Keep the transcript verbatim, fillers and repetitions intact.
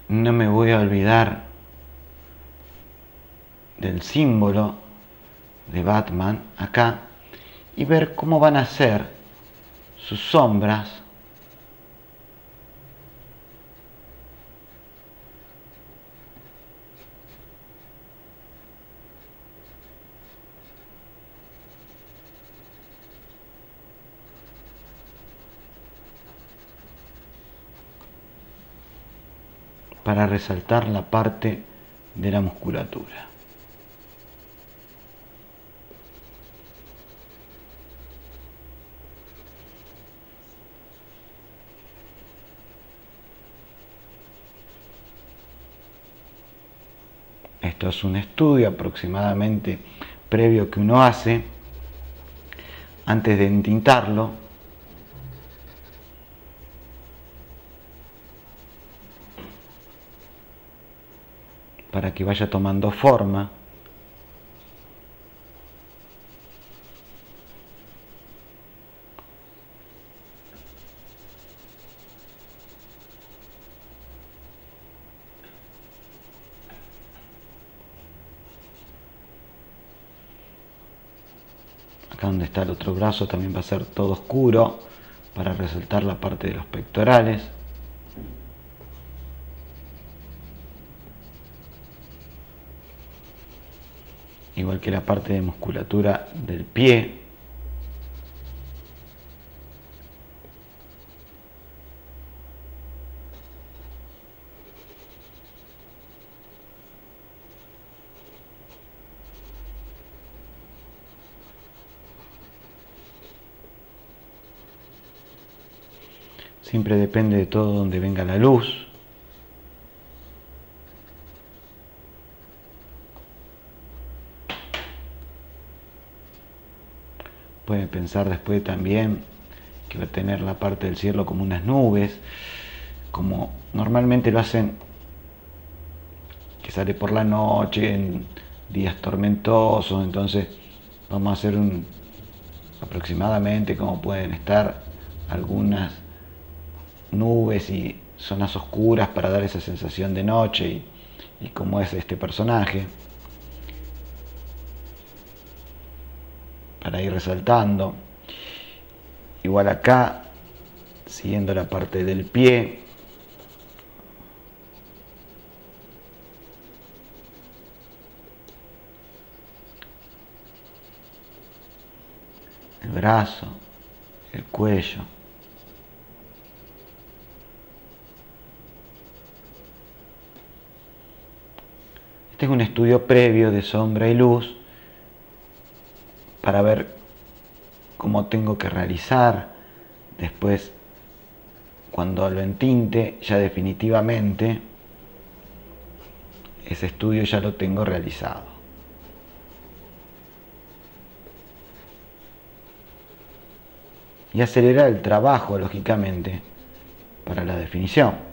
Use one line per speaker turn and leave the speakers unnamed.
no me voy a olvidar del símbolo de Batman acá y ver cómo van a ser sus sombras para resaltar la parte de la musculatura. Esto es un estudio aproximadamente previo que uno hace antes de entintarlo, para que vaya tomando forma. Acá donde está el otro brazo también va a ser todo oscuro para resaltar la parte de los pectorales. Igual que la parte de musculatura del pie. Siempre depende de todo donde venga la luz. Pueden pensar después también que va a tener la parte del cielo como unas nubes, como normalmente lo hacen, que sale por la noche, en días tormentosos. Entonces vamos a hacer un aproximadamente como pueden estar algunas nubes y zonas oscuras para dar esa sensación de noche y, y cómo es este personaje, para ir resaltando. Igual acá, siguiendo la parte del pie, el brazo, el cuello. Este es un estudio previo de sombra y luz para ver cómo tengo que realizar después, cuando lo entinte ya definitivamente, ese estudio ya lo tengo realizado. Y acelera el trabajo, lógicamente, para la definición.